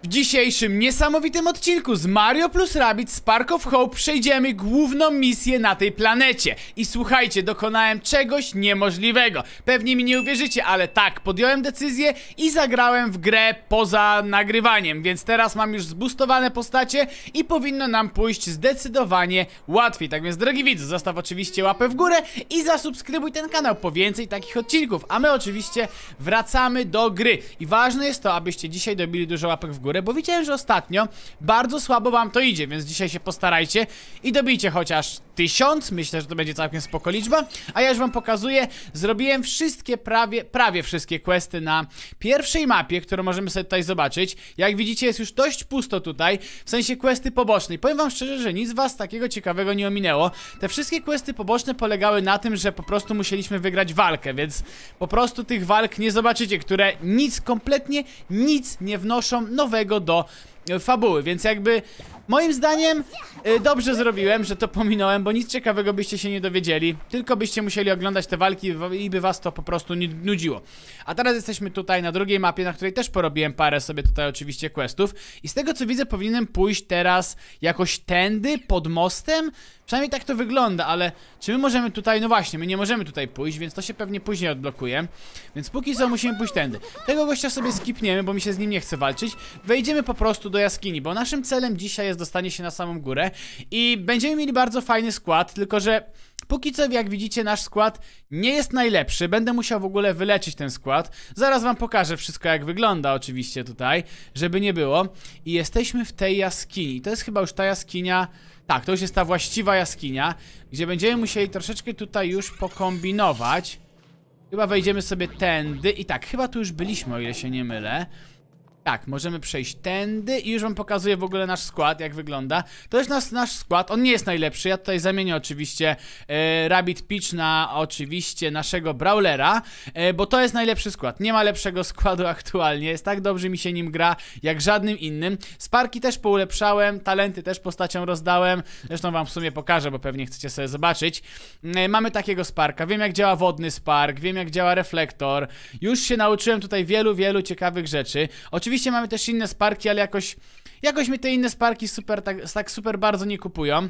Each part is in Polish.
W dzisiejszym niesamowitym odcinku z Mario plus Rabbids Spark of Hope przejdziemy główną misję na tej planecie. I słuchajcie, dokonałem czegoś niemożliwego. Pewnie mi nie uwierzycie, ale tak, podjąłem decyzję i zagrałem w grę poza nagrywaniem. Więc teraz mam już zboostowane postacie i powinno nam pójść zdecydowanie łatwiej. Tak więc, drogi widzu, zostaw oczywiście łapę w górę i zasubskrybuj ten kanał po więcej takich odcinków. A my oczywiście wracamy do gry. I ważne jest to, abyście dzisiaj dobili dużo łapek w górę, bo widziałem, że ostatnio bardzo słabo wam to idzie, więc dzisiaj się postarajcie i dobijcie chociaż 1000, myślę, że to będzie całkiem spoko liczba. A ja już wam pokazuję, zrobiłem wszystkie, prawie wszystkie questy na pierwszej mapie, którą możemy sobie tutaj zobaczyć. Jak widzicie, jest już dość pusto tutaj, w sensie questy pobocznej. Powiem wam szczerze, że nic was takiego ciekawego nie ominęło. Te wszystkie questy poboczne polegały na tym, że po prostu musieliśmy wygrać walkę, więc po prostu tych walk nie zobaczycie, które nic, kompletnie nic nie wnoszą nowego do fabuły, więc jakby moim zdaniem dobrze zrobiłem, że to pominąłem, bo nic ciekawego byście się nie dowiedzieli, tylko byście musieli oglądać te walki i by was to po prostu nie nudziło. A teraz jesteśmy tutaj na drugiej mapie, na której też porobiłem parę sobie tutaj oczywiście questów i z tego co widzę powinienem pójść teraz jakoś tędy, pod mostem. Przynajmniej tak to wygląda, ale czy my możemy tutaj, no właśnie, my nie możemy tutaj pójść, więc to się pewnie później odblokuje. Więc póki co musimy pójść tędy. Tego gościa sobie skipniemy, bo mi się z nim nie chce walczyć. Wejdziemy po prostu do jaskini, bo naszym celem dzisiaj jest dostanie się na samą górę. I będziemy mieli bardzo fajny skład, tylko że póki co, jak widzicie, nasz skład nie jest najlepszy. Będę musiał w ogóle wyleczyć ten skład. Zaraz wam pokażę wszystko, jak wygląda oczywiście tutaj, żeby nie było. I jesteśmy w tej jaskini. To jest chyba już ta jaskinia... Tak, to już jest ta właściwa jaskinia, gdzie będziemy musieli troszeczkę tutaj już pokombinować. Chyba wejdziemy sobie tędy i tak, chyba tu już byliśmy, o ile się nie mylę. Tak, możemy przejść tędy i już wam pokazuję w ogóle nasz skład, jak wygląda. To jest nasz skład, on nie jest najlepszy. Ja tutaj zamienię oczywiście Rabbid Peach na oczywiście naszego Brawlera, bo to jest najlepszy skład. Nie ma lepszego składu aktualnie, jest tak dobrze mi się nim gra jak żadnym innym. Sparki też poulepszałem, talenty też postaciom rozdałem. Zresztą wam w sumie pokażę, bo pewnie chcecie sobie zobaczyć. Mamy takiego Sparka, wiem jak działa wodny Spark, wiem jak działa reflektor. Już się nauczyłem tutaj wielu ciekawych rzeczy. Oczywiście mamy też inne Sparki, ale jakoś mi te inne Sparki tak super bardzo nie kupują.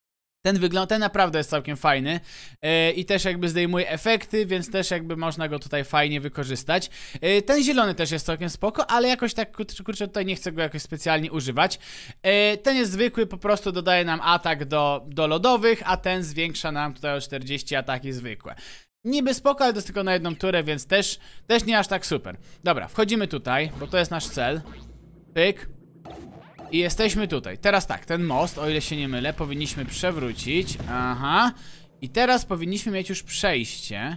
Ten naprawdę jest całkiem fajny i też jakby zdejmuje efekty, więc też jakby można go tutaj fajnie wykorzystać. Ten zielony też jest całkiem spoko, ale jakoś tak, kurczę, tutaj nie chcę go jakoś specjalnie używać. Ten jest zwykły, po prostu dodaje nam atak do lodowych, a ten zwiększa nam tutaj o 40 ataki zwykłe. Niby spoko, ale to jest tylko na jedną turę, więc też nie aż tak super. Dobra, wchodzimy tutaj, bo to jest nasz cel. Pyk. I jesteśmy tutaj. Teraz tak, ten most, o ile się nie mylę, powinniśmy przewrócić. Aha. I teraz powinniśmy mieć już przejście.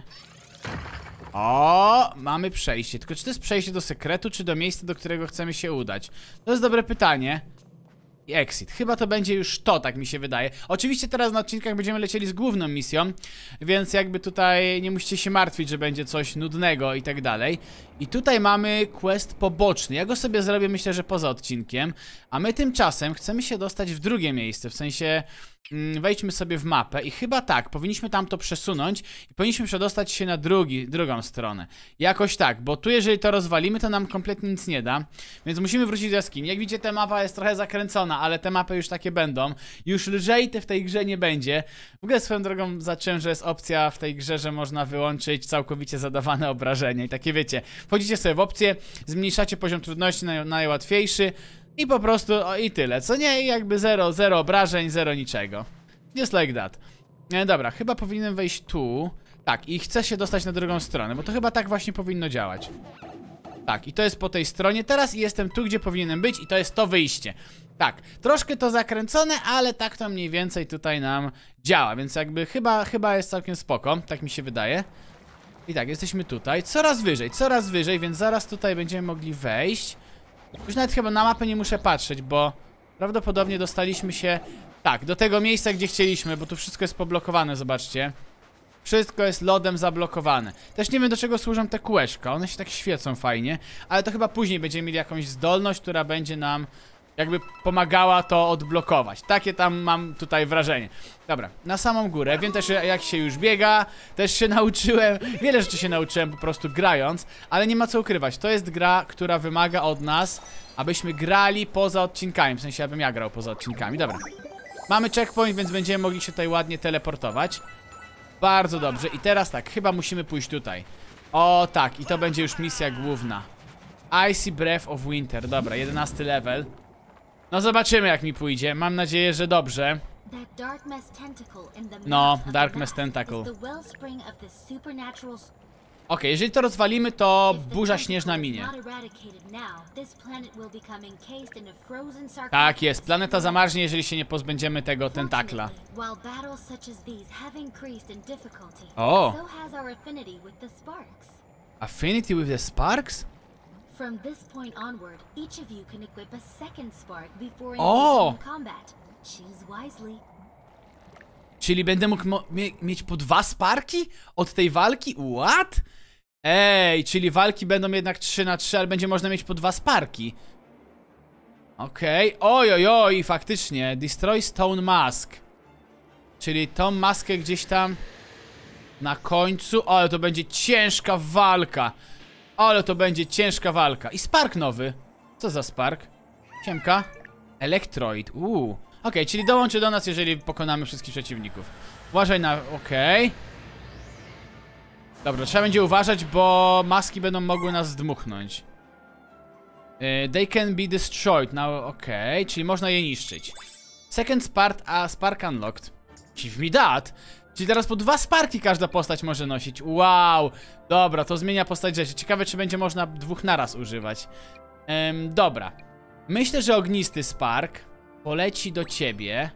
O, mamy przejście. Tylko czy to jest przejście do sekretu, czy do miejsca, do którego chcemy się udać? To jest dobre pytanie. I exit. Chyba to będzie już to, tak mi się wydaje. Oczywiście teraz na odcinkach będziemy lecieli z główną misją, więc jakby tutaj nie musicie się martwić, że będzie coś nudnego i tak dalej. I tutaj mamy quest poboczny. Ja go sobie zrobię, myślę, że poza odcinkiem. A my tymczasem chcemy się dostać w drugie miejsce, w sensie... wejdźmy sobie w mapę i chyba tak, powinniśmy tam to przesunąć i powinniśmy przedostać się na drugą stronę. Jakoś tak, bo tu jeżeli to rozwalimy, to nam kompletnie nic nie da, więc musimy wrócić do jaskini. Jak widzicie, ta mapa jest trochę zakręcona, ale te mapy już takie będą. Już lżej w tej grze nie będzie. W ogóle swoją drogą zacząłem, że jest opcja w tej grze, że można wyłączyć całkowicie zadawane obrażenia i takie wiecie, wchodzicie sobie w opcję, zmniejszacie poziom trudności na najłatwiejszy i po prostu, i tyle, co nie? I jakby zero obrażeń, zero niczego. Just like that. Dobra, chyba powinienem wejść tu. Tak, i chcę się dostać na drugą stronę, bo to chyba tak właśnie powinno działać. Tak, i to jest po tej stronie teraz i jestem tu, gdzie powinienem być i to jest to wyjście. Tak, troszkę to zakręcone, ale tak to mniej więcej tutaj nam działa, więc jakby chyba jest całkiem spoko, tak mi się wydaje. I tak, jesteśmy tutaj, coraz wyżej, więc zaraz tutaj będziemy mogli wejść. Już nawet chyba na mapę nie muszę patrzeć, bo prawdopodobnie dostaliśmy się, tak, do tego miejsca, gdzie chcieliśmy, bo tu wszystko jest poblokowane, zobaczcie. Wszystko jest lodem zablokowane. Też nie wiem, do czego służą te kółeczka, one się tak świecą fajnie, ale to chyba później będziemy mieli jakąś zdolność, która będzie nam jakby pomagała to odblokować. Takie tam mam tutaj wrażenie. Dobra, na samą górę. Wiem też, jak się już biega. Też się nauczyłem. Wiele rzeczy się nauczyłem po prostu grając. Ale nie ma co ukrywać. To jest gra, która wymaga od nas, abyśmy grali poza odcinkami. W sensie, abym ja grał poza odcinkami. Dobra. Mamy checkpoint, więc będziemy mogli się tutaj ładnie teleportować. Bardzo dobrze. I teraz tak, chyba musimy pójść tutaj. O tak, i to będzie już misja główna. Icy Breath of Winter. Dobra, 11 level. No zobaczymy, jak mi pójdzie. Mam nadzieję, że dobrze. No, Dark Mass Tentacle. Okej, jeżeli to rozwalimy, to burza śnieżna minie. Tak jest, planeta zamarznie, jeżeli się nie pozbędziemy tego tentakla. O! Affinity with the sparks? From this point onward, each of you can equip a second spark before O! engaging in combat. Choose wisely. Czyli będę mógł mieć po 2 sparki od tej walki? What? Ej, czyli walki będą jednak 3 na 3, ale będzie można mieć po 2 sparki. Okej. Oj, faktycznie. Destroy Stone Mask. Czyli tą maskę gdzieś tam na końcu. Ale to będzie ciężka walka. Ale to będzie ciężka walka. I spark nowy. Co za spark? Siemka. Elektroid. Okej, czyli dołączy do nas, jeżeli pokonamy wszystkich przeciwników. Uważaj na... Okej. Dobra, trzeba będzie uważać, bo maski będą mogły nas zdmuchnąć. They can be destroyed. Now, okej, czyli można je niszczyć. Second spark unlocked. Give me that. Czyli teraz po 2 sparki każda postać może nosić. Wow. Dobra, to zmienia postać rzeczy. Ciekawe, czy będzie można 2 naraz używać. Dobra. Myślę, że ognisty spark poleci do ciebie.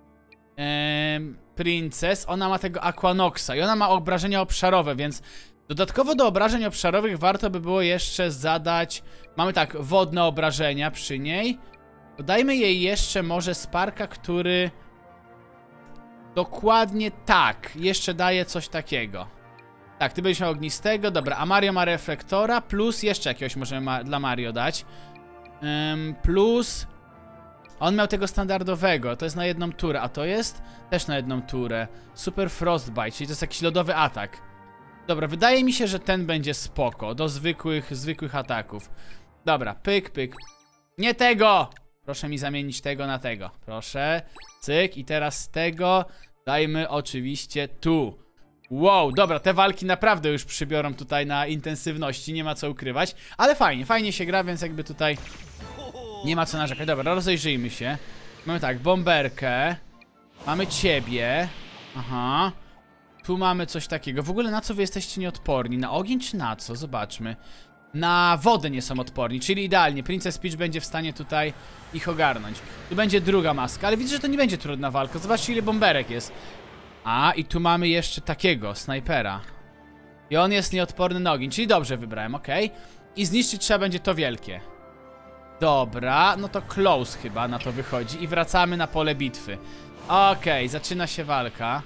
Princess, ona ma tego Aquanoxa i ona ma obrażenia obszarowe, więc dodatkowo do obrażeń obszarowych warto by było jeszcze zadać... Mamy tak, wodne obrażenia przy niej. Dodajmy jej jeszcze może sparka, który... Dokładnie tak, jeszcze daje coś takiego. Tak, ty będziesz miał ognistego, dobra, a Mario ma reflektora, plus jeszcze jakiegoś możemy dla Mario dać. Plus... On miał tego standardowego, to jest na jedną turę, a to jest też na jedną turę. Super Frostbite, czyli to jest jakiś lodowy atak. Dobra, wydaje mi się, że ten będzie spoko, do zwykłych ataków. Dobra, pyk, pyk. Nie tego! Proszę mi zamienić tego na tego. Proszę, cyk, i teraz z tego dajmy oczywiście tu. Wow, dobra, te walki naprawdę już przybiorą tutaj na intensywności, nie ma co ukrywać. Ale fajnie się gra, więc jakby tutaj... Nie ma co narzekać. Dobra, rozejrzyjmy się. Mamy tak, bomberkę. Mamy ciebie. Aha. Tu mamy coś takiego. W ogóle na co wy jesteście nieodporni? Na ogień czy na co? Zobaczmy. Na wodę nie są odporni, czyli idealnie. Princess Peach będzie w stanie tutaj ich ogarnąć. Tu będzie druga maska, ale widzę, że to nie będzie trudna walka. Zobaczcie, ile bomberek jest. A, i tu mamy jeszcze takiego, snajpera. I on jest nieodporny na ogień, czyli dobrze wybrałem, okej. I zniszczyć trzeba będzie to wielkie. Dobra, no to close chyba na to wychodzi. I wracamy na pole bitwy. Okej, zaczyna się walka.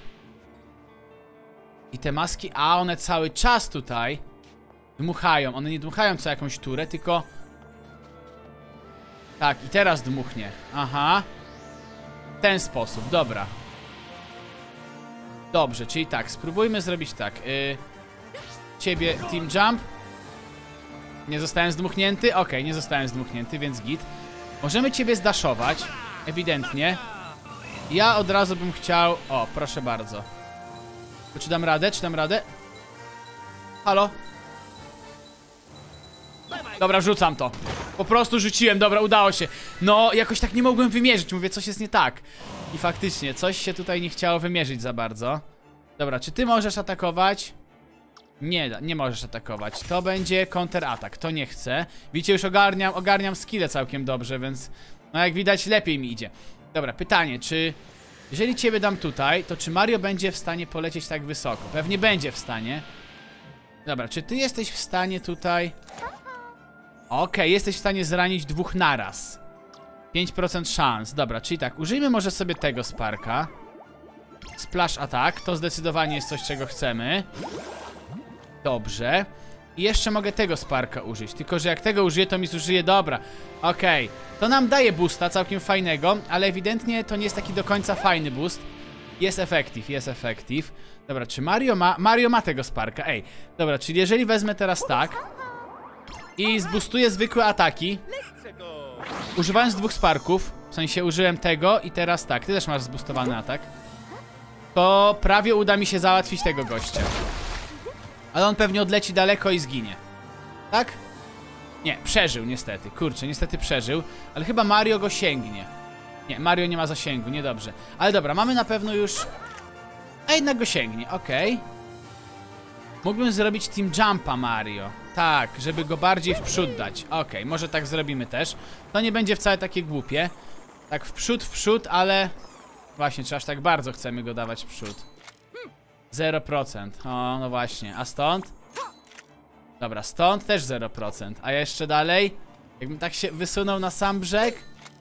I te maski, a one cały czas tutaj dmuchają. One nie dmuchają co jakąś turę, tylko... Tak, i teraz dmuchnie. Aha. W ten sposób, dobra. Dobrze, czyli tak, spróbujmy zrobić tak. Ciebie Team Jump. Nie zostałem zdmuchnięty? Okej, nie zostałem zdmuchnięty, więc git. Możemy ciebie zdaszować, ewidentnie. Ja od razu bym chciał... O, proszę bardzo. To czy dam radę? Czy dam radę? Halo? Dobra, rzucam to. Po prostu rzuciłem, dobra, udało się. No, jakoś tak nie mogłem wymierzyć. Mówię, coś jest nie tak. I faktycznie, coś się tutaj nie chciało wymierzyć za bardzo. Dobra, czy ty możesz atakować? Nie możesz atakować. To będzie counteratak, to nie chcę. Widzicie, już ogarniam skille całkiem dobrze, więc... No jak widać, lepiej mi idzie. Dobra, pytanie, czy... Jeżeli ciebie dam tutaj, to czy Mario będzie w stanie polecieć tak wysoko? Pewnie będzie w stanie. Dobra, czy ty jesteś w stanie tutaj... Okej, jesteś w stanie zranić 2 naraz. 5% szans. Dobra, czyli tak, użyjmy może sobie tego sparka. Splash attack, to zdecydowanie jest coś, czego chcemy. Dobrze. I jeszcze mogę tego Sparka użyć. Tylko że jak tego użyję, to mi zużyje. Dobra, okej. To nam daje boosta całkiem fajnego, ale ewidentnie to nie jest taki do końca fajny boost. Jest effective, jest effective. Dobra, czy Mario ma... Mario ma tego Sparka, ej. Dobra, czyli jeżeli wezmę teraz tak i zboostuję zwykłe ataki, używając 2 Sparków, w sensie użyłem tego i teraz tak, ty też masz zboostowany atak, to prawie uda mi się załatwić tego gościa. Ale on pewnie odleci daleko i zginie. Tak? Nie, przeżył niestety. Kurczę, niestety przeżył. Ale chyba Mario go sięgnie. Nie, Mario nie ma zasięgu, niedobrze. Ale dobra, mamy na pewno już... A jednak go sięgnie, okej. Mógłbym zrobić Team Jumpa Mario. Tak, żeby go bardziej w przód dać. Okej, może tak zrobimy też. To nie będzie wcale takie głupie. Tak w przód, ale... Właśnie, czy aż tak bardzo chcemy go dawać w przód? 0%. O, no właśnie. A stąd? Dobra, stąd też 0%. A jeszcze dalej? Jakbym tak się wysunął na sam brzeg?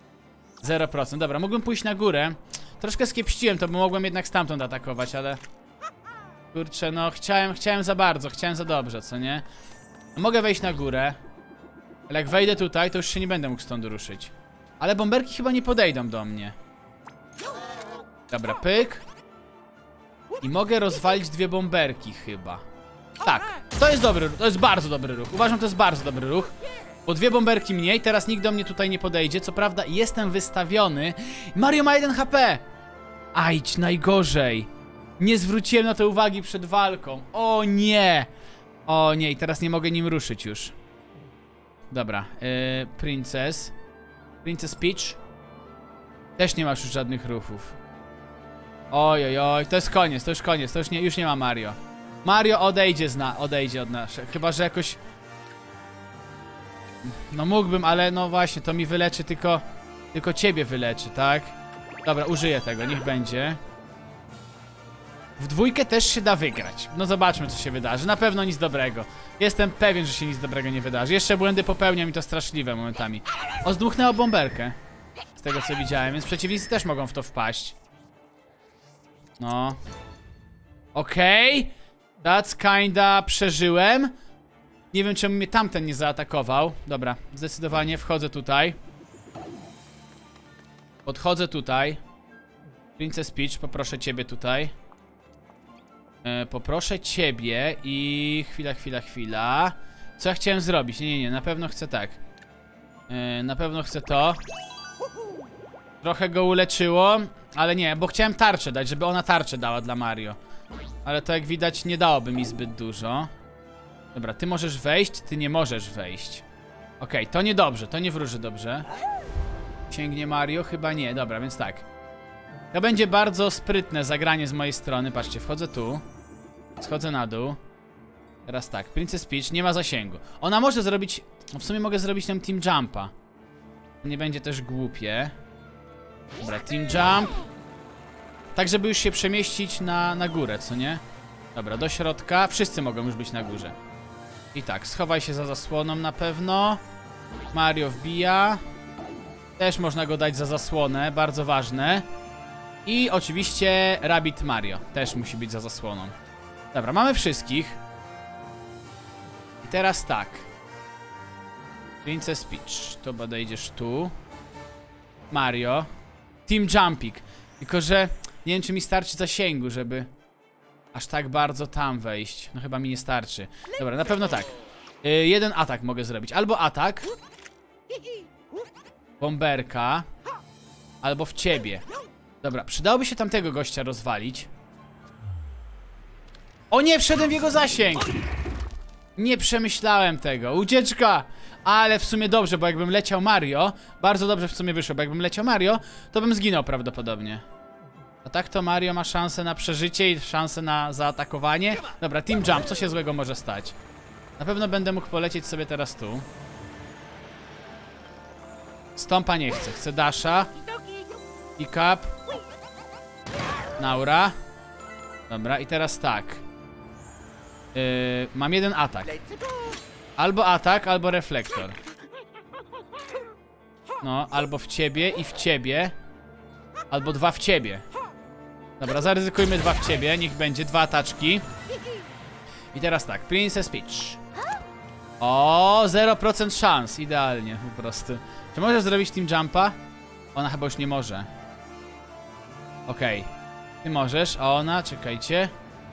0%. Dobra, mógłbym pójść na górę. Troszkę skiepściłem to, bo mogłem jednak stamtąd atakować, ale... Kurczę, no chciałem za bardzo, chciałem za dobrze, co nie? Mogę wejść na górę. Ale jak wejdę tutaj, to już się nie będę mógł stąd ruszyć. Ale bomberki chyba nie podejdą do mnie. Dobra, pyk. I mogę rozwalić 2 bomberki chyba. Tak, to jest dobry ruch, to jest bardzo dobry ruch. Uważam, to jest bardzo dobry ruch. Bo 2 bomberki mniej, teraz nikt do mnie tutaj nie podejdzie. Co prawda jestem wystawiony. Mario ma 1 HP. Ajdź, najgorzej. Nie zwróciłem na to uwagi przed walką. O nie. O nie, i teraz nie mogę nim ruszyć już. Dobra, Princess Peach. Też nie masz już żadnych ruchów. Oj, oj, oj, to jest koniec, to już koniec, to już nie ma Mario. Mario odejdzie od nas. Chyba że jakoś... No mógłbym, ale no właśnie, to mi wyleczy tylko ciebie wyleczy, tak? Dobra, użyję tego, niech będzie. W 2 też się da wygrać. No zobaczmy, co się wydarzy. Na pewno nic dobrego. Jestem pewien, że się nic dobrego nie wydarzy. Jeszcze błędy popełniam i to straszliwe momentami. O, zdmuchnęło bomberkę. Z tego, co widziałem, więc przeciwnicy też mogą w to wpaść. No. Okej. That's kinda przeżyłem. Nie wiem, czemu mnie tamten nie zaatakował. Dobra, zdecydowanie wchodzę tutaj. Podchodzę tutaj. Princess Peach, poproszę ciebie tutaj. Poproszę ciebie i... Chwila. Co ja chciałem zrobić? Nie, na pewno chcę tak. Na pewno chcę to. Trochę go uleczyło, ale nie, bo chciałem tarczę dać, żeby ona tarczę dała dla Mario. Ale to jak widać nie dałoby mi zbyt dużo. Dobra, ty możesz wejść, ty nie możesz wejść. Okej, to niedobrze, to nie wróży dobrze. Sięgnie Mario? Chyba nie, dobra, więc tak. To będzie bardzo sprytne zagranie z mojej strony. Patrzcie, wchodzę tu. Schodzę na dół. Teraz tak, Princess Peach nie ma zasięgu. Ona może zrobić... No w sumie mogę zrobić nam Team Jumpa. Nie będzie też głupie. Dobra, Team Jump. Tak, żeby już się przemieścić na górę, co nie? Dobra, do środka. Wszyscy mogą już być na górze. I tak, schowaj się za zasłoną na pewno. Mario wbija. Też można go dać za zasłonę, bardzo ważne. I oczywiście Rabbit Mario też musi być za zasłoną. Dobra, mamy wszystkich. I teraz tak. Princess Peach, to podejdziesz tu. Mario. Team Jumpik. Tylko że nie wiem, czy mi starczy zasięgu, żeby aż tak bardzo tam wejść. No chyba mi nie starczy. Dobra, na pewno tak. Jeden atak mogę zrobić. Albo atak. Bomberka. Albo w ciebie. Dobra, przydałoby się tamtego gościa rozwalić. O nie, wszedłem w jego zasięg. Nie przemyślałem tego. Ucieczka. Ale w sumie dobrze, bo jakbym leciał Mario, bardzo dobrze w sumie wyszło, bo jakbym leciał Mario, to bym zginął prawdopodobnie. A tak to Mario ma szansę na przeżycie i szansę na zaatakowanie. Dobra, Team Jump, co się złego może stać? Na pewno będę mógł polecieć sobie teraz tu. Stompa nie chcę, chcę dasha. Pick up. Naura. Dobra, i teraz tak. Mam jeden atak. Albo atak, albo reflektor. No, albo w ciebie i w ciebie. Albo 2 w ciebie. Dobra, zaryzykujmy 2 w ciebie. Niech będzie 2 ataczki. I teraz tak, Princess Peach. O, 0% szans, idealnie po prostu. Czy możesz zrobić team jumpa? Ona chyba już nie może. Okej. Ty możesz, a ona, czekajcie.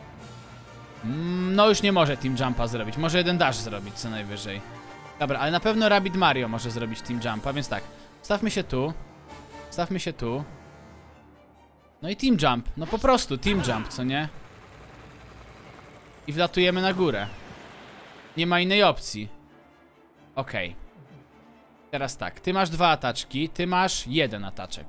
No już nie może team jumpa zrobić. Może jeden dash zrobić co najwyżej. Dobra, ale na pewno Rabbid Mario może zrobić team jumpa, więc tak. Stawmy się tu. Stawmy się tu. No i team jump. No po prostu team jump, co nie? I wlatujemy na górę. Nie ma innej opcji. Okej. Teraz tak, ty masz 2 ataczki, ty masz 1 ataczek.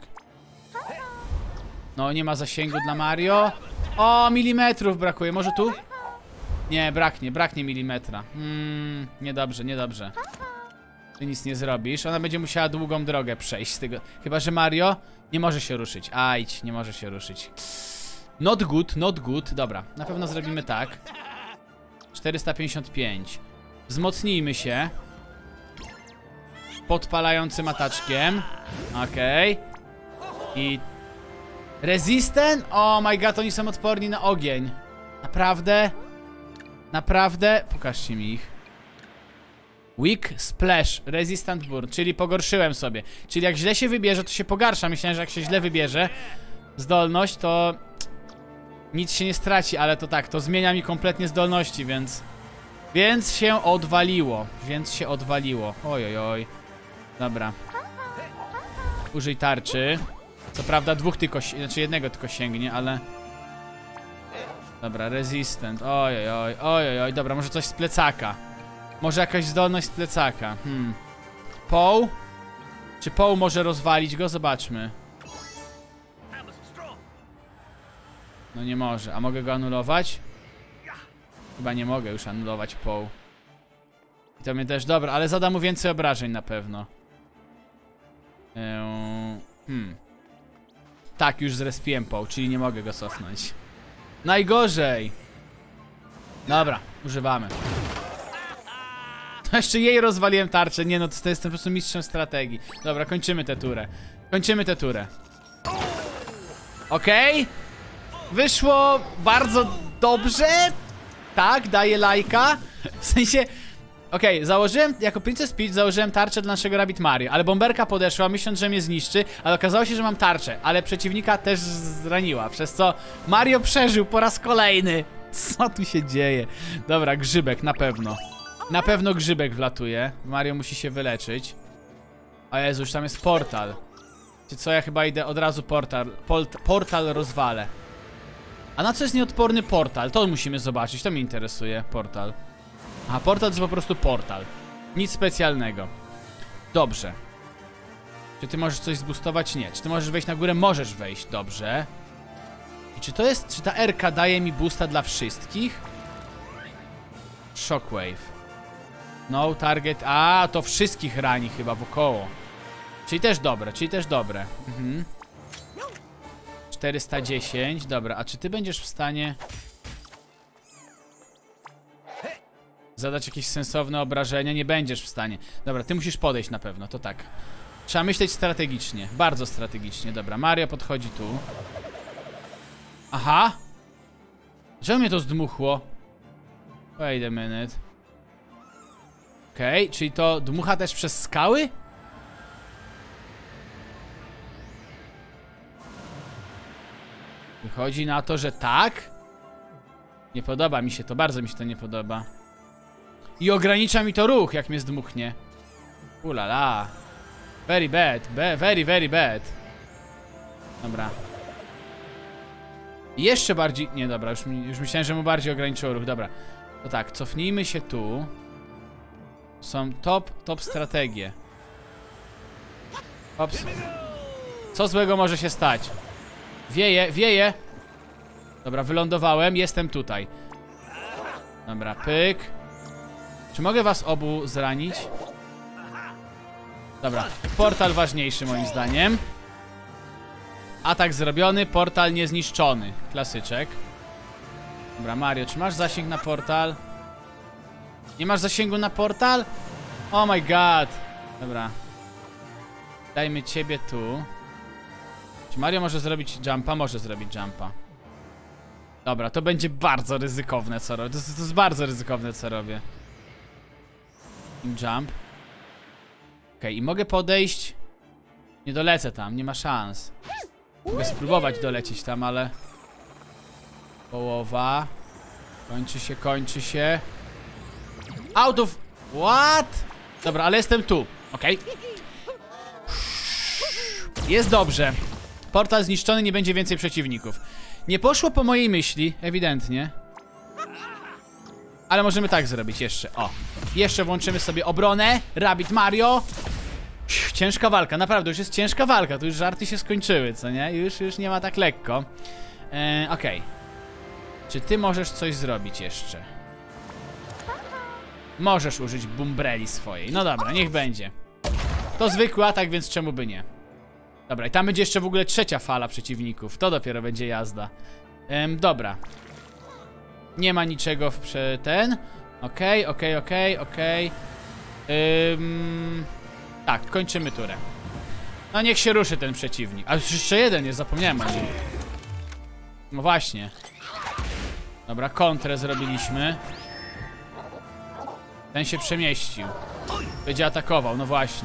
No nie ma zasięgu dla Mario. O, milimetrów brakuje, może tu? Nie, braknie milimetra. Niedobrze, niedobrze. Ty nic nie zrobisz, ona będzie musiała długą drogę przejść z tego. Chyba że Mario nie może się ruszyć. Ajdź, nie może się ruszyć. Not good, not good. Dobra, na pewno zrobimy tak. 455. Wzmocnijmy się podpalającym ataczkiem. Okej. I resistant? Oh my god, oni są odporni na ogień. Naprawdę? Naprawdę? Pokażcie mi ich. Weak Splash, Resistant Burn, czyli pogorszyłem sobie. Czyli jak źle się wybierze, to się pogarsza. Myślałem, że jak się źle wybierze zdolność, to nic się nie straci, ale to tak, to zmienia mi kompletnie zdolności, więc się odwaliło. Oj, oj, oj. Dobra. Użyj tarczy. Co prawda jednego tylko sięgnie, ale... Dobra, resistant. Oj, oj, oj, oj, oj, oj. Dobra, może coś z plecaka. Może jakaś zdolność z plecaka. Poł? Czy Poł może rozwalić go? Zobaczmy. No nie może. A mogę go anulować? Chyba nie mogę już anulować Poł. I to mnie też... Dobra, ale zada mu więcej obrażeń na pewno. Tak, już zrespiłem Poł, czyli nie mogę go cofnąć. Najgorzej. Dobra, używamy. To jeszcze jej rozwaliłem tarczę. Nie no, to jestem po prostu mistrzem strategii. Dobra, kończymy tę turę. Kończymy tę turę. Okej. Wyszło bardzo dobrze. Tak, daję lajka. W sensie... Okej, założyłem, jako Princess Peach założyłem tarczę dla naszego Rabbid Mario, ale bomberka podeszła, myśląc, że mnie zniszczy, ale okazało się, że mam tarczę, ale przeciwnika też zraniła, przez co Mario przeżył po raz kolejny. Co tu się dzieje? Dobra, grzybek, na pewno. Na pewno grzybek wlatuje. Mario musi się wyleczyć. O Jezu, już tam jest portal. Wiecie co, ja chyba idę od razu portal rozwalę. A na co jest nieodporny portal? To musimy zobaczyć, to mnie interesuje, portal. Aha, portal to jest po prostu portal. Nic specjalnego. Dobrze. Czy ty możesz coś zboostować? Nie. Czy ty możesz wejść na górę? Możesz wejść, dobrze. I czy to jest, czy ta R-ka daje mi boosta dla wszystkich? Shockwave. No target, a to wszystkich rani chyba wokoło. Czyli też dobre, czyli też dobre. 410, dobra, a czy ty będziesz w stanie zadać jakieś sensowne obrażenia? Nie będziesz w stanie. Dobra, ty musisz podejść na pewno, to tak. Trzeba myśleć strategicznie, bardzo strategicznie. Dobra, Mario podchodzi tu. Aha. Czemu mnie to zdmuchło? Wait a minute. Okej, czyli to dmucha też przez skały? Wychodzi na to, że tak? Nie podoba mi się to, bardzo mi się to nie podoba. I ogranicza mi to ruch, jak mnie zdmuchnie. Ulala. Very bad, very, very bad. Dobra. I jeszcze bardziej... Nie, dobra, już myślałem, że mu bardziej ograniczyło ruch, dobra. To tak, cofnijmy się tu. Są top strategie. Ops. Co złego może się stać? Wieje. Dobra, wylądowałem, jestem tutaj. Dobra, pyk. Czy mogę was obu zranić? Dobra, portal ważniejszy moim zdaniem. Atak zrobiony, portal niezniszczony. Klasyczek. Dobra, Mario, czy masz zasięg na portal? Nie masz zasięgu na portal? Oh my god. Dobra. Dajmy ciebie tu. Czy Mario może zrobić jumpa? Może zrobić jumpa. Dobra, to będzie bardzo ryzykowne, co robię. To jest bardzo ryzykowne, co robię. Team jump. Okej, i mogę podejść. Nie dolecę tam, nie ma szans. Mogę spróbować dolecieć tam, ale... Połowa. Kończy się. Out of... What? Dobra, ale jestem tu. Okej. Jest dobrze. Portal zniszczony, nie będzie więcej przeciwników. Nie poszło po mojej myśli, ewidentnie. Ale możemy tak zrobić jeszcze. O. Jeszcze włączymy sobie obronę. Rabbit Mario. Ciężka walka, naprawdę, już jest ciężka walka. Tu już żarty się skończyły, co nie? Już nie ma tak lekko. Okej. Czy ty możesz coś zrobić jeszcze? Możesz użyć bumbreli swojej. No dobra, niech będzie. To zwykły atak, więc czemu by nie? Dobra, i tam będzie jeszcze w ogóle trzecia fala przeciwników. To dopiero będzie jazda. Dobra. Nie ma niczego w ten. Okej. Tak, kończymy turę. No niech się ruszy ten przeciwnik. A już jeszcze jeden jest, zapomniałem o nim. No właśnie. Dobra, kontrę zrobiliśmy. Ten się przemieścił. Będzie atakował, no właśnie.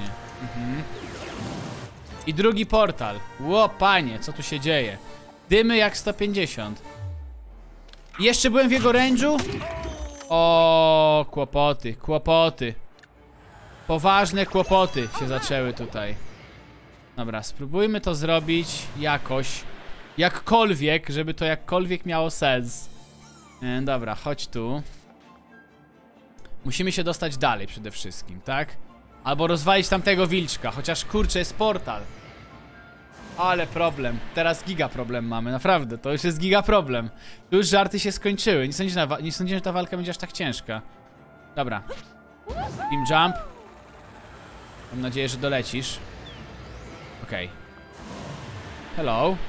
I drugi portal. Ło, panie, co tu się dzieje? Dymy jak 150. I jeszcze byłem w jego range'u? O, kłopoty. Poważne kłopoty się zaczęły tutaj. Dobra, spróbujmy to zrobić jakoś. Jakkolwiek, żeby to jakkolwiek miało sens. Dobra, chodź tu. Musimy się dostać dalej przede wszystkim, tak? Albo rozwalić tamtego wilczka, chociaż kurczę jest portal. Ale problem, teraz giga problem mamy, naprawdę, to już jest giga problem. Tu już żarty się skończyły, nie sądzę, że ta walka będzie aż tak ciężka. Dobra. Team jump. Mam nadzieję, że dolecisz. Okej. Hello.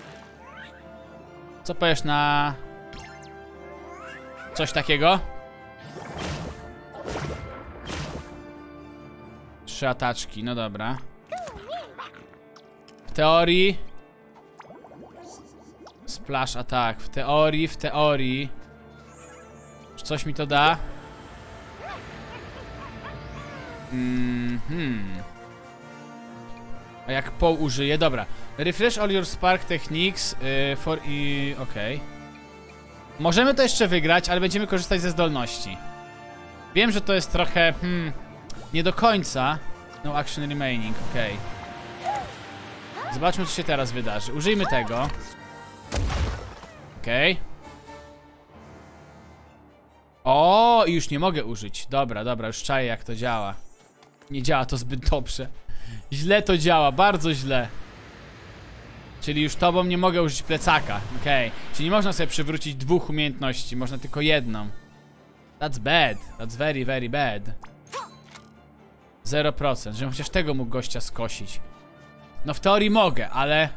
Co powiesz na... coś takiego? 3 ataczki, no dobra. W teorii... Splash attack. W teorii... Czy coś mi to da? A jak Paul użyje? Dobra. Refresh all your spark techniques for... Okej. Możemy to jeszcze wygrać, ale będziemy korzystać ze zdolności. Wiem, że to jest trochę... nie do końca. No action remaining, okej. Zobaczmy, co się teraz wydarzy. Użyjmy tego. Okej. O, i już nie mogę użyć. Dobra, już czaję, jak to działa. Nie działa to zbyt dobrze. Źle to działa, bardzo źle. Czyli już tobą nie mogę użyć plecaka. Okej. Czyli nie można sobie przywrócić 2 umiejętności, można tylko jedną. That's bad. That's very, very bad. 0%, żebym chociaż tego mógł gościa skosić. No w teorii mogę, ale...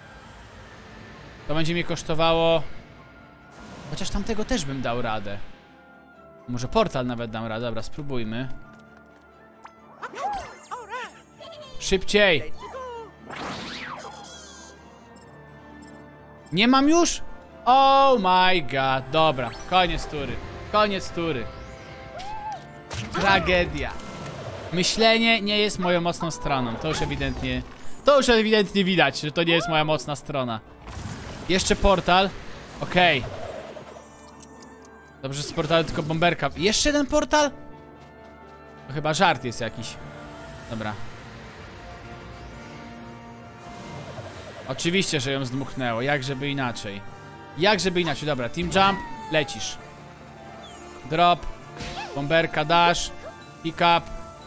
to będzie mnie kosztowało... Chociaż tamtego też bym dał radę. Może portal nawet dam radę, dobra, spróbujmy. Szybciej! Nie mam już? Oh my god, dobra, koniec tury. Tragedia. Myślenie nie jest moją mocną stroną, to już ewidentnie widać, że to nie jest moja mocna strona. Jeszcze portal, okej. Dobrze, z portalu tylko bomberka. Jeszcze jeden portal? To chyba żart jest jakiś. Dobra. Oczywiście, że ją zdmuchnęło. Jak żeby inaczej. Dobra, team jump. Lecisz. Drop. Bomberka, dash. Pick up.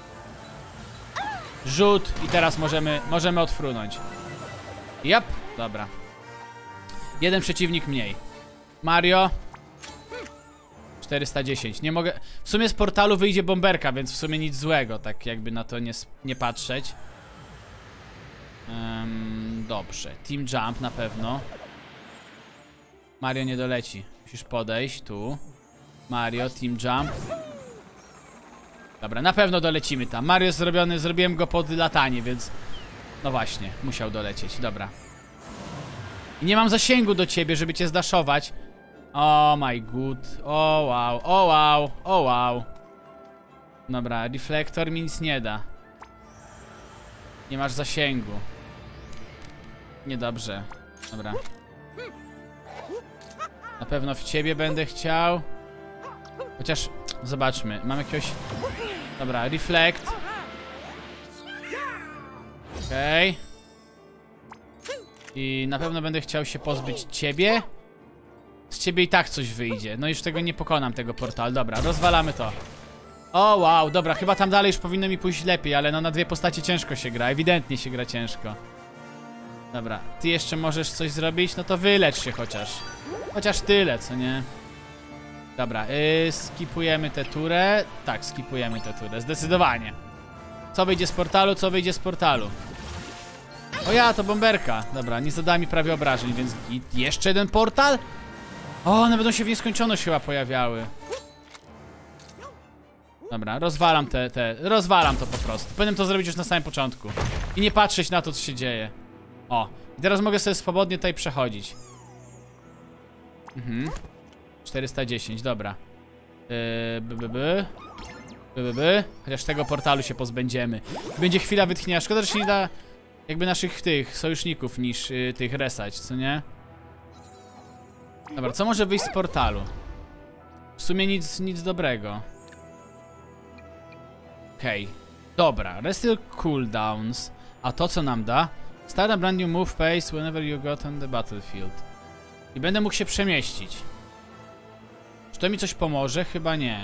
Rzut. I teraz możemy odfrunąć. Yep. Dobra. Jeden przeciwnik mniej. Mario. 410. Nie mogę... W sumie z portalu wyjdzie bomberka, więc w sumie nic złego. Tak jakby na to nie patrzeć. Dobrze. Team jump na pewno. Mario nie doleci. Musisz podejść tu. Mario, team jump. Dobra, na pewno dolecimy tam. Mario jest zrobiony, zrobiłem go pod latanie, więc... No właśnie, musiał dolecieć. Dobra. I nie mam zasięgu do ciebie, żeby cię zdaszować. Oh my god. Oh wow, oh wow, oh wow. Dobra, reflektor mi nic nie da. Nie masz zasięgu. Niedobrze. Dobra. Na pewno w ciebie będę chciał. Chociaż, zobaczmy, mam jakiegoś... Dobra, reflect. Okej. I na pewno będę chciał się pozbyć ciebie. Z ciebie i tak coś wyjdzie. No już tego nie pokonam, tego portalu. Dobra, rozwalamy to. O, wow, dobra, chyba tam dalej już powinno mi pójść lepiej, ale no na dwie postacie ciężko się gra. Ewidentnie się gra ciężko. Dobra, ty jeszcze możesz coś zrobić? No to wylecz się chociaż. Chociaż tyle, co nie? Dobra, skipujemy tę turę. Tak, skipujemy tę turę, zdecydowanie. Co wyjdzie z portalu, co wyjdzie z portalu? O ja, to bomberka. Dobra, nie zadała mi prawie obrażeń, więc jeszcze jeden portal? O, one będą się w nieskończoność chyba pojawiały. Dobra, rozwalam rozwalam to po prostu. Powinienem to zrobić już na samym początku. I nie patrzeć na to, co się dzieje. O, i teraz mogę sobie swobodnie tutaj przechodzić. 410, dobra. Chociaż tego portalu się pozbędziemy. Będzie chwila wytchnienia. Szkoda, że się nie da jakby naszych tych sojuszników niż tych resać, co nie? Dobra, co może wyjść z portalu? W sumie nic dobrego. Okej. Dobra, restill cooldowns. A to co nam da? Start a brand new move pace whenever you got on the battlefield. I będę mógł się przemieścić. Czy to mi coś pomoże? Chyba nie.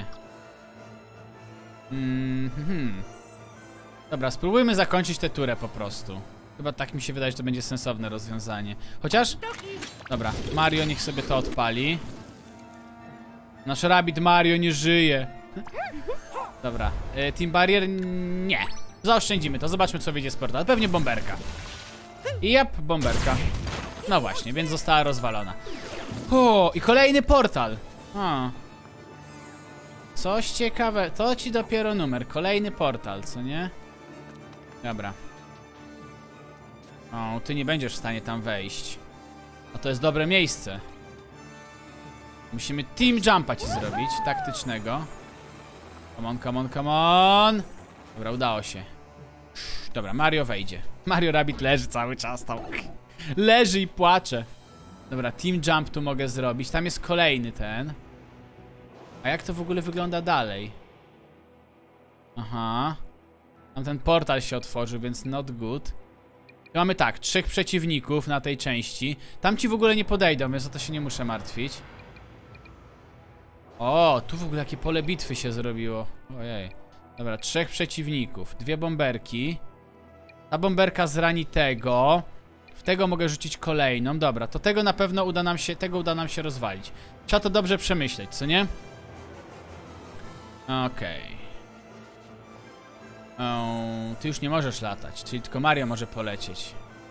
Dobra, spróbujmy zakończyć tę turę po prostu. Chyba tak mi się wydaje, że to będzie sensowne rozwiązanie. Chociaż... Dobra, Mario niech sobie to odpali. Nasz Rabbit Mario nie żyje. Dobra, Team Barrier nie. Zaoszczędzimy to, zobaczmy co wyjdzie z portalu. Pewnie bomberka. Jep, bomberka. No właśnie, więc została rozwalona. O, i kolejny portal. O. Coś ciekawe, to ci dopiero numer. Kolejny portal, co nie? Dobra. O, ty nie będziesz w stanie tam wejść. A to jest dobre miejsce. Musimy team jumpa ci zrobić, taktycznego. Come on, come on, come on. Dobra, udało się. Dobra, Mario wejdzie. Mario Rabbit leży cały czas tam. Leży i płacze. Dobra, team jump tu mogę zrobić. Tam jest kolejny ten. A jak to w ogóle wygląda dalej? Aha. Tam ten portal się otworzył, więc not good. I mamy tak, 3 przeciwników na tej części. Tam ci w ogóle nie podejdą, więc o to się nie muszę martwić. O, tu w ogóle jakie pole bitwy się zrobiło. Ojej. Dobra, 3 przeciwników, 2 bomberki. Ta bomberka zrani tego. W tego mogę rzucić kolejną. Dobra, to tego na pewno uda nam się rozwalić. Trzeba to dobrze przemyśleć, co nie? Okej. Ty już nie możesz latać, czyli tylko Mario może polecieć.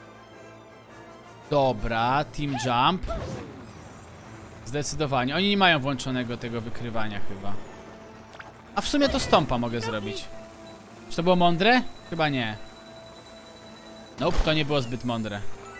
Dobra, team jump. Zdecydowanie. Oni nie mają włączonego tego wykrywania chyba. A w sumie to stompa mogę zrobić. Czy to było mądre? Chyba nie. Nope, to nie było zbyt mądre.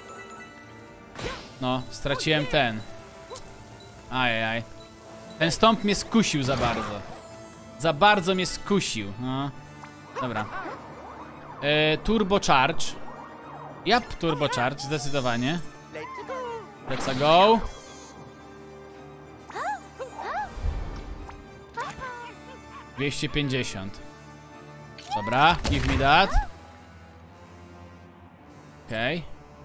No, straciłem ten. Ajajaj. Ten stomp mnie skusił za bardzo. Za bardzo mnie skusił. No. Dobra. Turbo charge. Yep, turbo charge, zdecydowanie. Let's go. $250. Dobra, give me that. Okej.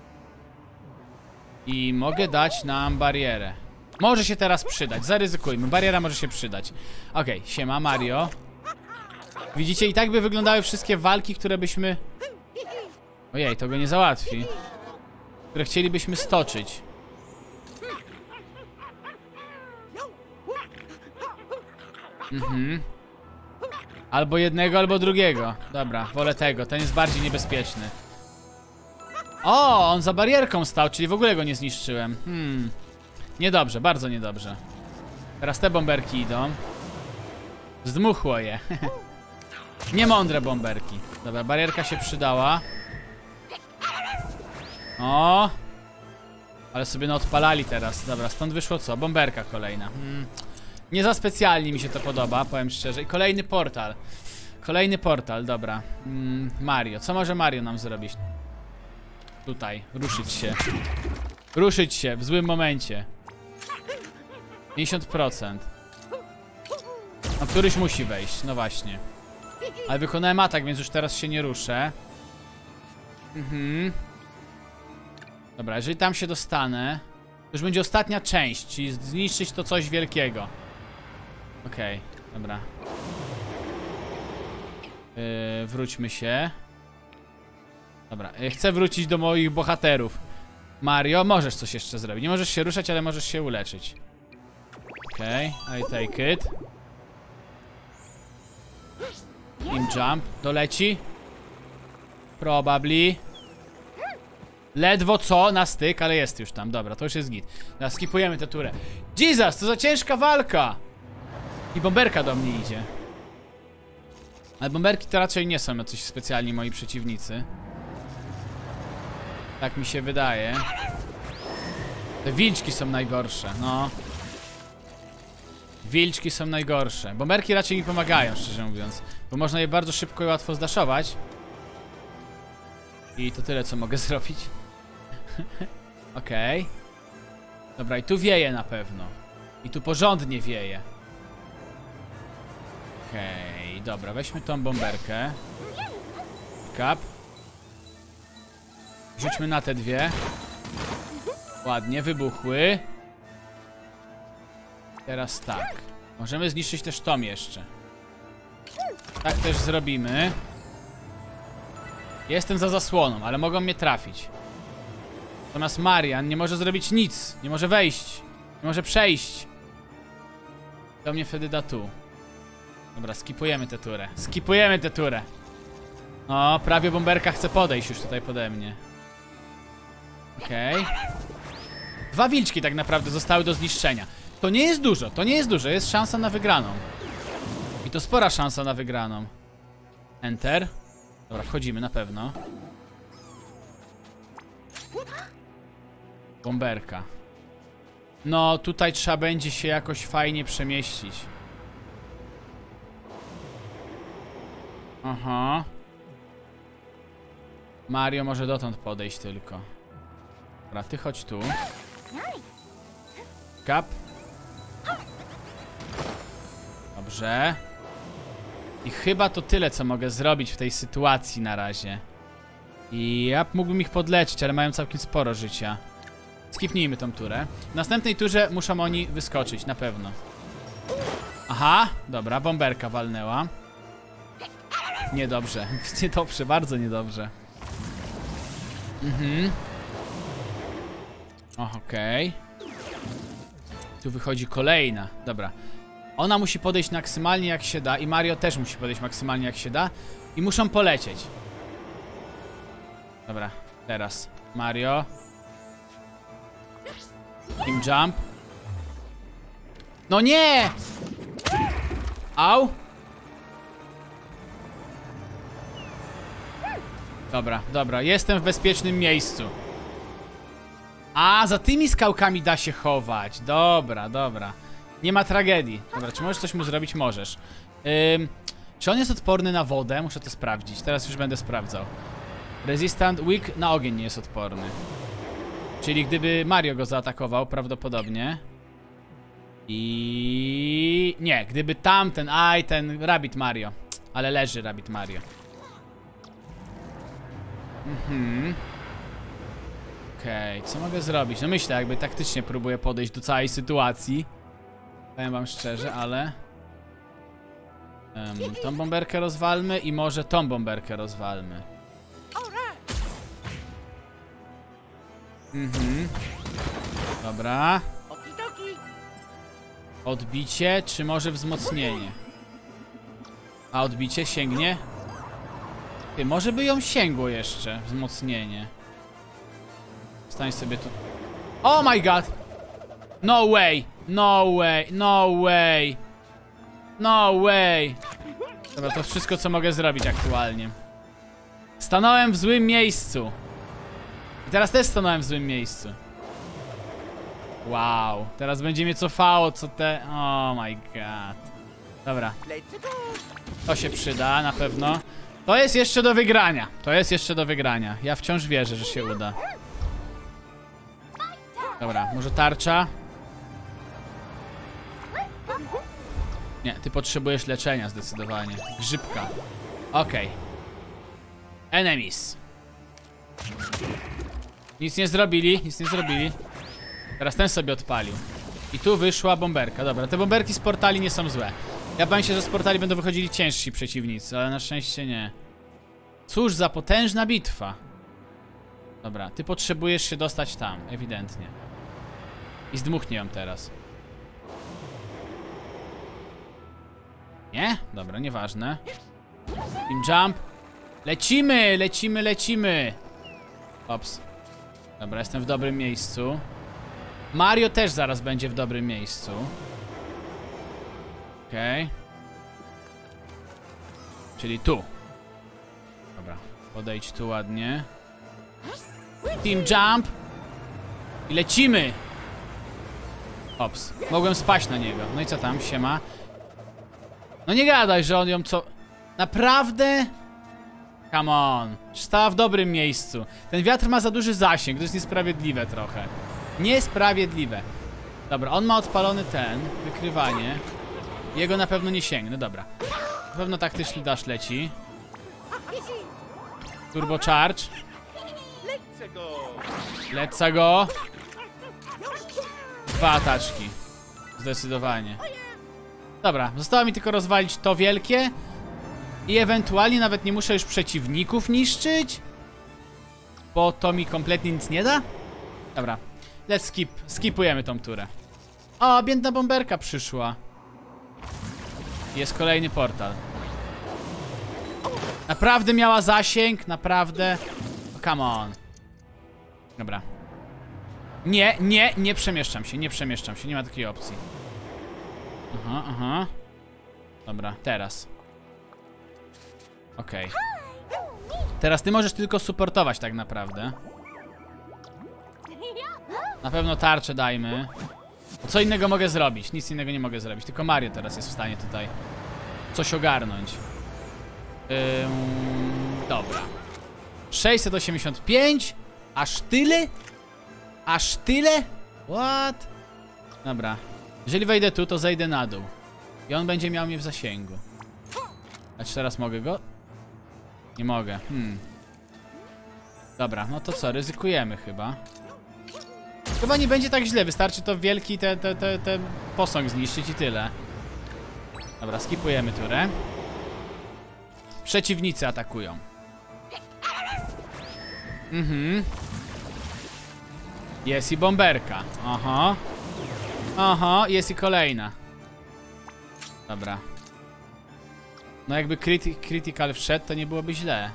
I mogę dać nam barierę. Może się teraz przydać, zaryzykujmy. Bariera może się przydać. Okej, siema Mario. Widzicie, i tak by wyglądały wszystkie walki, które byśmy... Ojej, to go nie załatwi. Które chcielibyśmy stoczyć. Albo jednego, albo drugiego. Dobra, wolę tego, ten jest bardziej niebezpieczny. O, on za barierką stał, czyli w ogóle go nie zniszczyłem. Niedobrze, bardzo niedobrze. Teraz te bomberki idą. Zdmuchło je. Niemądre bomberki. Dobra, barierka się przydała. O! Ale sobie no odpalali teraz. Dobra, stąd wyszło co? Bomberka kolejna. Nie za specjalnie mi się to podoba, powiem szczerze. I kolejny portal. kolejny portal, dobra. Mario, co może Mario nam zrobić? Tutaj, ruszyć się. Ruszyć się w złym momencie. 50%. No któryś musi wejść, no właśnie. Ale wykonałem atak, więc już teraz się nie ruszę. Dobra, jeżeli tam się dostanę, to już będzie ostatnia część, czyli zniszczyć to coś wielkiego. Okej, dobra. Wróćmy się. Dobra, chcę wrócić do moich bohaterów. Mario, możesz coś jeszcze zrobić. Nie możesz się ruszać, ale możesz się uleczyć. Okej, I take it. Im jump, doleci. Probably. Ledwo co na styk, ale jest już tam. Dobra, to już jest git. Teraz skipujemy tę turę. Jesus, to za ciężka walka. I bomberka do mnie idzie. Ale bomberki to raczej nie są jacyś specjalni moi przeciwnicy. Tak mi się wydaje. Te wilczki są najgorsze, no. Wilczki są najgorsze. Bomberki raczej mi pomagają, szczerze mówiąc. Bo można je bardzo szybko i łatwo zdaszować. I to tyle, co mogę zrobić. Okej. Dobra, i tu wieje na pewno. I tu porządnie wieje. Okej, dobra, weźmy tą bomberkę. Kap. Rzućmy na te dwie. Ładnie, wybuchły. Teraz tak. Możemy zniszczyć też tą jeszcze. Tak też zrobimy. Jestem za zasłoną, ale mogą mnie trafić. Natomiast Marian nie może zrobić nic. Nie może wejść. Nie może przejść. To mnie wtedy da tu. Dobra, skipujemy tę turę. Skipujemy tę turę. O, prawie bomberka chce podejść już tutaj pode mnie. Okej. Dwa wilczki tak naprawdę zostały do zniszczenia. To nie jest dużo, to nie jest dużo. Jest szansa na wygraną. I to spora szansa na wygraną. Enter. Dobra, wchodzimy na pewno. Bomberka. No, tutaj trzeba będzie się jakoś fajnie przemieścić. Aha. Mario może dotąd podejść tylko. Dobra, ty chodź tu. Kap. Dobrze. I chyba to tyle, co mogę zrobić w tej sytuacji na razie. I ja mógłbym ich podleczyć, ale mają całkiem sporo życia. Skipnijmy tą turę. W następnej turze muszą oni wyskoczyć, na pewno. Aha, dobra, bomberka walnęła. Niedobrze, niedobrze, bardzo niedobrze. Okej. Tu wychodzi kolejna, dobra. Ona musi podejść maksymalnie jak się da i Mario też musi podejść maksymalnie jak się da. I muszą polecieć. Dobra, teraz Mario. Team jump. No nie! Au! Dobra, dobra, jestem w bezpiecznym miejscu. A, za tymi skałkami da się chować. Dobra, dobra. Nie ma tragedii. Dobra, czy możesz coś mu zrobić? Możesz. Czy on jest odporny na wodę? Muszę to sprawdzić. Teraz już będę sprawdzał. Resistant weak na ogień nie jest odporny. Czyli gdyby Mario go zaatakował, prawdopodobnie. I... nie, gdyby tamten... aj, ten Rabbit Mario. Ale leży Rabbit Mario. Okej, co mogę zrobić? No myślę, jakby taktycznie próbuję podejść do całej sytuacji. Powiem wam szczerze, ale... tą bomberkę rozwalmy i może tą bomberkę rozwalmy. Dobra. Odbicie, czy może wzmocnienie? A odbicie sięgnie? Ty, może by ją sięgło jeszcze, wzmocnienie. Stań sobie tu. Oh my god! No way! No way! No way! No way! Dobra, to wszystko, co mogę zrobić aktualnie. Stanąłem w złym miejscu. I teraz też stanąłem w złym miejscu. Wow. Teraz będzie mnie cofało, co te... oh my god. Dobra. To się przyda, na pewno. To jest jeszcze do wygrania. To jest jeszcze do wygrania. Ja wciąż wierzę, że się uda. Dobra, może tarcza? Nie, ty potrzebujesz leczenia zdecydowanie. Grzybka. Okej. Enemies. Nic nie zrobili, nic nie zrobili. Teraz ten sobie odpalił. I tu wyszła bomberka. Dobra, te bomberki z portali nie są złe. Ja bałem się, że z portali będą wychodzili ciężsi przeciwnicy, ale na szczęście nie. Cóż za potężna bitwa. Dobra, ty potrzebujesz się dostać tam, ewidentnie. I zdmuchnie ją teraz. Nie? Dobra, nieważne. Team jump. Lecimy, lecimy, lecimy. Ops. Dobra, jestem w dobrym miejscu. Mario też zaraz będzie w dobrym miejscu. Okej. Czyli tu. Dobra, podejdź tu ładnie. Team jump. I lecimy. Ops, mogłem spaść na niego. No i co tam, siema? No nie gadaj, że on ją co... Naprawdę? Come on. Stała w dobrym miejscu. Ten wiatr ma za duży zasięg, to jest niesprawiedliwe trochę. Niesprawiedliwe. Dobra, on ma odpalony ten, wykrywanie. Jego na pewno nie sięgnę, dobra. Na pewno taktyczny dash leci. Turbo charge. Let's go. 2 ataczki. Zdecydowanie. Dobra, zostało mi tylko rozwalić to wielkie. I ewentualnie nawet nie muszę już przeciwników niszczyć. Bo to mi kompletnie nic nie da. Dobra, let's skip. Skipujemy tą turę. O, biedna bomberka przyszła. Jest kolejny portal. Naprawdę miała zasięg? Naprawdę? Oh, come on. Dobra. Nie, nie, nie przemieszczam się, nie przemieszczam się, nie ma takiej opcji. Aha, aha. Dobra, teraz. Okej. Teraz ty możesz tylko supportować tak naprawdę. Na pewno tarczę dajmy. Co innego mogę zrobić? Nic innego nie mogę zrobić. Tylko Mario teraz jest w stanie tutaj coś ogarnąć. Dobra. 685? Aż tyle? Aż tyle? What? Dobra. Jeżeli wejdę tu, to zejdę na dół. I on będzie miał mnie w zasięgu. A czy teraz mogę go? Nie mogę. Dobra, no to co? Ryzykujemy chyba. Chyba nie będzie tak źle. Wystarczy to wielki ten posąg zniszczyć i tyle. Dobra, skipujemy turę. Przeciwnicy atakują. Jest i bomberka. Aha. Aha, jest i kolejna. Dobra. No jakby critical wszedł, to nie byłoby źle.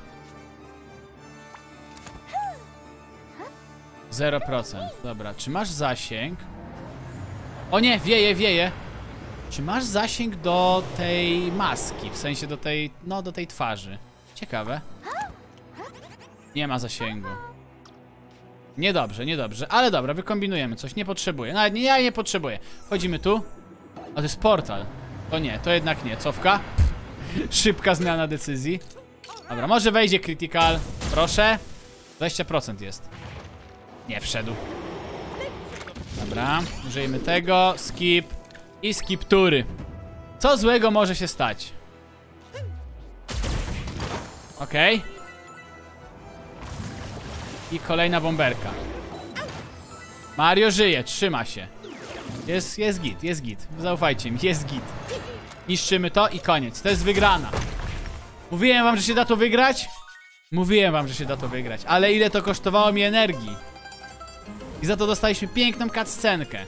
0%. Dobra, czy masz zasięg? O nie, wieje, wieje. Czy masz zasięg do tej maski? W sensie do tej, no do tej twarzy. Ciekawe. Nie ma zasięgu. Niedobrze, niedobrze. Ale dobra, wykombinujemy coś. Nie potrzebuję. Nawet nie, ja nie potrzebuję. Wchodzimy tu. O, to jest portal. To nie, to jednak nie. Cofka. Szybka zmiana decyzji. Dobra, może wejdzie critical. Proszę. 20% jest. Nie wszedł. Dobra, użyjmy tego. Skip. I skip tury. Co złego może się stać? Okej. I kolejna bomberka. Mario żyje, trzyma się. Jest git, jest git. Zaufajcie mi, jest git. Niszczymy to i koniec. To jest wygrana. Mówiłem wam, że się da to wygrać? Mówiłem wam, że się da to wygrać. Ale ile to kosztowało mi energii. I za to dostaliśmy piękną cutscenkę.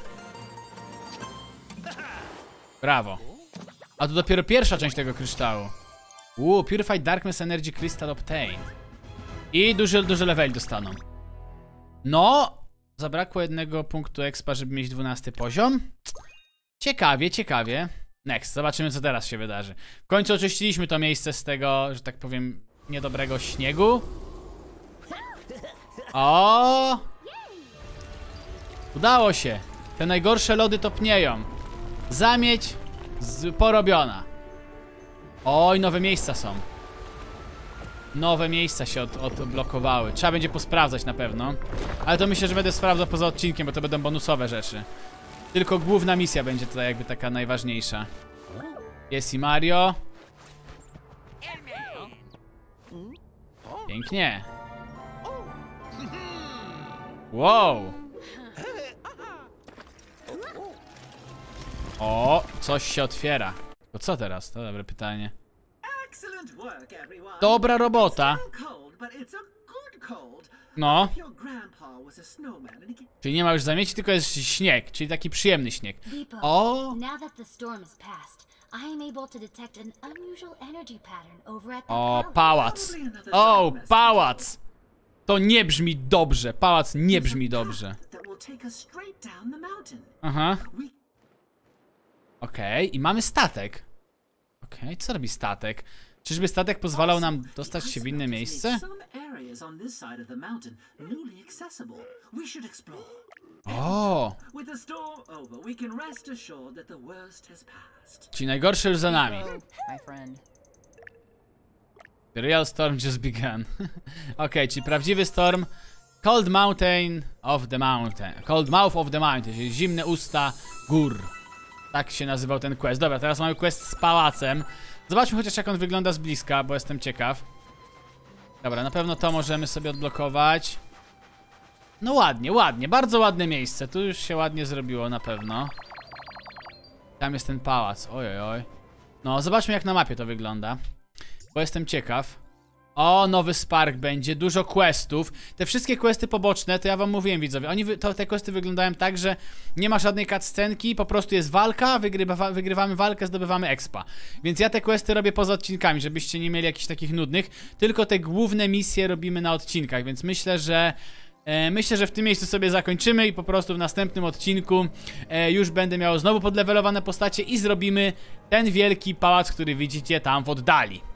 Brawo. A to dopiero pierwsza część tego kryształu. Purified Darkness Energy Crystal Obtained. I duży level dostaną. No, zabrakło jednego punktu expa, żeby mieć 12 poziom. Ciekawie, ciekawie. Next, zobaczymy co teraz się wydarzy. W końcu oczyściliśmy to miejsce z tego, że tak powiem, niedobrego śniegu. O! Udało się. Te najgorsze lody topnieją. Zamieć porobiona. Oj, nowe miejsca są. Nowe miejsca się odblokowały. Trzeba będzie posprawdzać na pewno. Ale to myślę, że będę sprawdzał poza odcinkiem, bo to będą bonusowe rzeczy. Tylko główna misja będzie tutaj jakby taka najważniejsza. Jest i Mario. Pięknie. Wow. O, coś się otwiera. To co teraz? To dobre pytanie. Dobra robota. No. Czyli nie ma już zamieci, tylko jest śnieg, czyli taki przyjemny śnieg. Beepo, O! now that the storm is past, I am able to detect an unusual energy pattern over at the O, palace. pałac. O, pałac. To nie brzmi dobrze. Pałac nie brzmi dobrze. Aha. Okej, i mamy statek. Okej, co robi statek? Czyżby statek pozwalał nam dostać się w inne miejsce? O! Czyli najgorsze już za nami. My friend. The real storm just began. Okej, czyli prawdziwy storm. Cold Mountain of the Mountain. Cold Mouth of the Mountain, czyli zimne usta gór. Tak się nazywał ten quest. Dobra, teraz mamy quest z pałacem. Zobaczmy chociaż jak on wygląda z bliska, bo jestem ciekaw. Dobra, na pewno to możemy sobie odblokować. No ładnie, ładnie, bardzo ładne miejsce. Tu już się ładnie zrobiło na pewno. Tam jest ten pałac, oj. No, zobaczmy jak na mapie to wygląda. Bo jestem ciekaw. O, nowy Spark będzie, dużo questów. Te wszystkie questy poboczne, to ja wam mówiłem widzowie, te questy wyglądają tak, że nie ma żadnej cutscenki, po prostu jest walka, wygrywamy walkę, zdobywamy expa. Więc ja te questy robię poza odcinkami, żebyście nie mieli jakichś takich nudnych. Tylko te główne misje robimy na odcinkach, więc myślę, że w tym miejscu sobie zakończymy i po prostu w następnym odcinku już będę miał znowu podlewelowane postacie i zrobimy ten wielki pałac, który widzicie tam w oddali.